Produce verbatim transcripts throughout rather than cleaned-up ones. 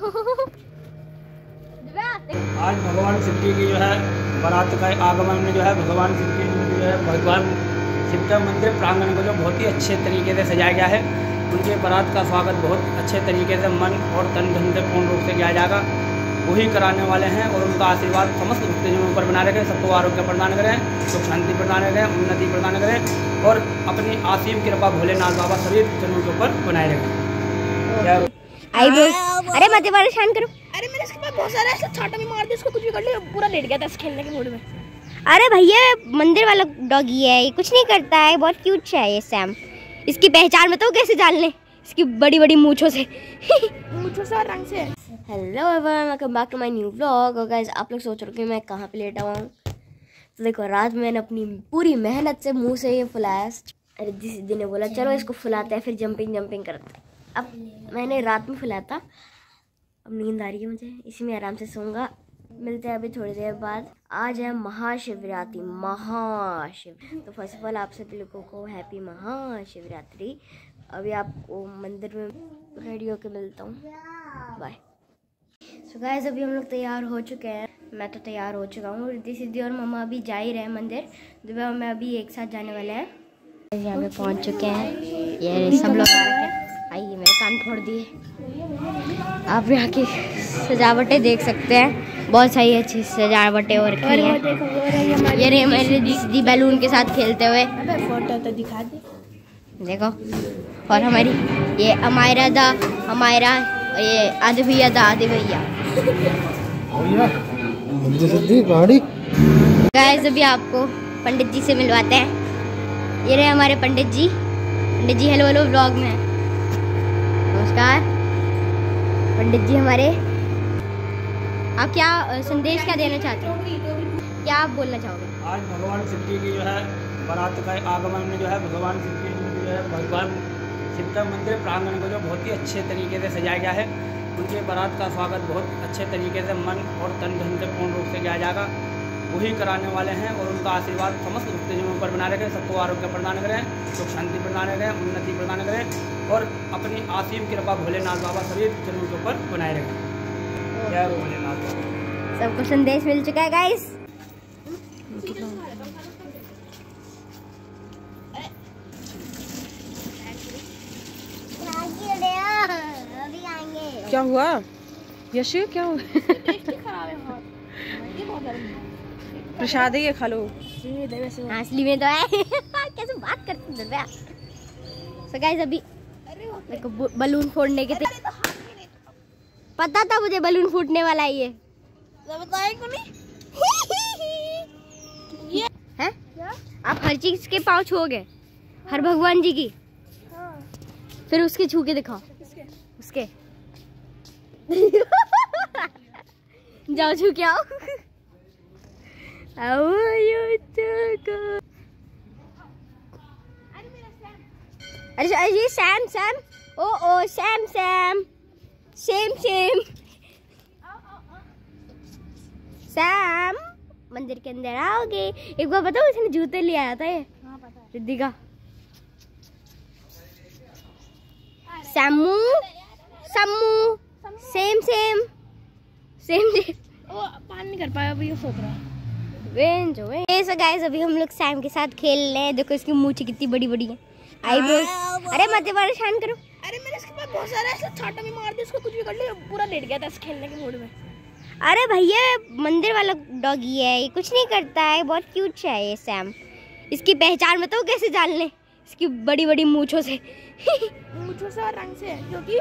आज भगवान शिव जी की जो है बारात का आगमन में जो है भगवान शिव जी जो है भगवान शिव का मंदिर प्रांगण को जो बहुत ही अच्छे तरीके से सजाया गया है। उनके बारात का स्वागत बहुत अच्छे तरीके से मन और तन धन से पूर्ण रूप से किया जाएगा। वही कराने वाले हैं और उनका आशीर्वाद समस्त भक्तजनों पर बनाए रखें, सबको आरोग्य प्रदान करें, सुख शांति प्रदान करें, उन्नति प्रदान करें और अपनी असीम कृपा भोलेनाथ बाबा सभी जनों के ऊपर बनाए रखें। अरे मत परेशान करो। अरे मैंने इसके पास बहुत सारा ऐसा छाटा भी मार दिया, इसको कुछ भी कर लिया, पूरा लेट गया था इस खेलने के मूड में। अरे भैया मंदिर वाला डॉगी है, ये कुछ नहीं करता है, बहुत क्यूट है ये सैम। इसकी पहचान बताओ कैसे जान ले, इसकी बड़ी बड़ी मूंछों से मूंछों से और रंग से। Hello everyone, welcome back to my new vlog. और गाइस आप लोग सोच रहे हो कि मैं कहाँ पे लेटा हुआ हूँ, तो देखो रात मैंने अपनी पूरी मेहनत से मुंह से ये फुलाया। अरे जिस दिन ने बोला चलो इसको फुलाते हैं, फिर जंपिंग जंपिंग करते हैं। अब मैंने रात में फुलाया था, अब नींद आ रही है मुझे, इसमें आराम से सोऊंगा। मिलते हैं अभी थोड़ी देर बाद। आज है महाशिवरात्रि, महाशिव तो फर्स्ट ऑफ ऑल आप सभी लोगों को हैप्पी महाशिवरात्रि। अभी आपको मंदिर में रेडी होकर मिलता हूँ, बाय। सो गाइस अभी हम लोग तैयार हो चुके हैं, मैं तो तैयार हो चुका हूँ। रिद्धि सिद्धि और मम्मा अभी जा ही रहे हैं मंदिर, दुबई में अभी एक साथ जाने वाले हैं। यहाँ पे पहुँच चुके हैं, ये सब लोग आ रखे हैं। आइए मेरे कान फोड़ दिए। आप यहाँ की सजावटें देख सकते हैं, बहुत सारी अच्छी सजावटें हो रखी हैं। ये रहे मेरे दीदी बैलून के साथ खेलते हुए, फोटो तो दिखा दे देखो। और हमारी ये अमायरा दा हमारा, ये आदि भैया दा आदि भैया। गाइस अभी आपको पंडित जी से मिलवाते हैं। ये रहे हमारे pandit ji. Pandit ji hello hello vlog में। नमस्कार पंडित जी हमारे। आप क्या संदेश क्या देना चाहते हो, क्या आप बोलना चाहोगे? आज भगवान शिव जी की जो है बारात का आगमन में जो है भगवान शिव जी जो है भगवान शिव का मंदिर प्रांगण को जो बहुत ही अच्छे तरीके से सजाया गया है। उनके बारात का स्वागत बहुत अच्छे तरीके से मन और तन धन से पूर्ण रूप से किया जाएगा। वही कराने वाले हैं और उनका आशीर्वाद समस्त भक्तजनों पर बनाए रखें, सबको आरोग्य प्रदान करें, सुख शांति प्रदान करें, उन्नति प्रदान करें और अपनी असीम कृपा भोलेनाथ बाबा सभी जनों के ऊपर बनाए रखें। जय भोलेनाथ। सबको संदेश मिल चुका है गाइस। क्या हुआ यश, क्या हुआ? प्रसाद ये खा लो। असली में तो है कैसे बात करते हैं। सो गाइस अभी देखो बलून फोड़ने के थे, पता था मुझे बलून फूटने वाला है। ये बताएगा नहीं ये है क्या? आप हर चीज के पाँव छूओगे, हर भगवान जी की। हाँ। फिर उसके छू के दिखाओ, उसके जाओ छू के आओ। अरे ये सैम सैम ओ ओ Sam Sam same same Sam मंदिर के अंदर आओगे? एक बार बताओ, इसने जूते ले आया था ये। हाँ पता है। रिद्धि का सैमू सम्मू सेम सेम सेम सेम। वो पान नहीं कर पाया, अभी ये सोच रहा है। वेंजो ऐसा गाइस अभी हम लोग सैम के साथ खेल रहे हैं। देखो इसकी मूंछ कितनी बड़ी बड़ी है, आईब्रोज। अरे मत परेशान करो। अरे मैंने इसके पास बहुत सारा ऐसा छाटा भी मार दिया, इसको कुछ भी कर लिया, पूरा लेट गया था इस खेलने के मूड में। अरे भैया मंदिर वाला डॉगी है, ये कुछ नहीं करता है, बहुत क्यूट है ये सैम। इसकी पहचान बताओ कैसे जान ले, इसकी बड़ी बड़ी मूंछों से मूंछों से और रंग से, क्योंकि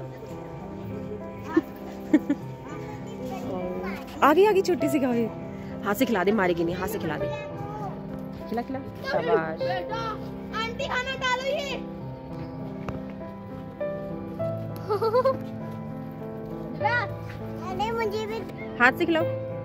आगे आगे छोटी सी गाड़ी हाथ से खिला दे, मारेगी नहीं, हाथ से खिला दे, खिला खिला, शाबाश। आंटी खाना डालो ये। अरे मुझे भी हाथ से खिलाओ।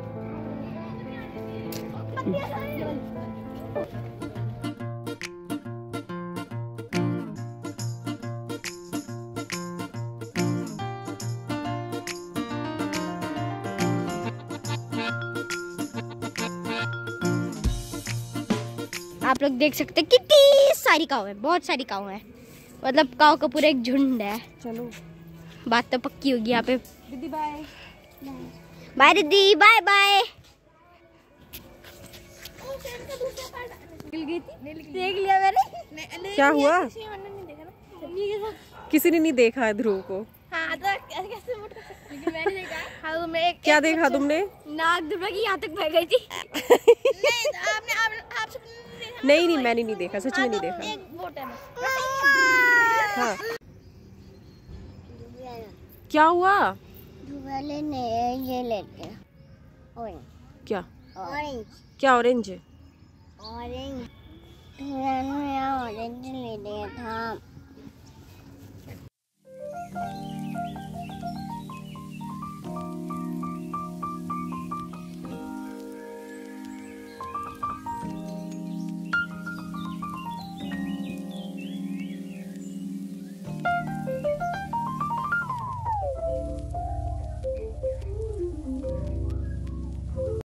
आप लोग देख सकते हैं कितनी सारी काऊ है, बहुत सारी काऊ है, मतलब काऊ का पूरा एक झुंड है। चलो बात तो पक्की होगी यहाँ पे। दीदी बाय बाय दीदी बाय बाय। देख लिया मैंने। क्या हुआ? किसी ने नहीं देखा ध्रुव को। हाँ तो कैसे मुड़ सकते? लेकिन मैंने देखा। हाँ तो मैं क्या देखा तुमने? नाक ध्रुव की यहाँ तक बह गई थी। नहीं आपने आप आप नहीं नहीं मैंने नहीं देखा, सच में नहीं देखा। एक वोट है हाँ क्या हुआ? वाले ने ये लेते ऑरेंज क्या ऑरेंज क्या ऑरेंज? ऑरेंज ऑरेंज ले लिया था।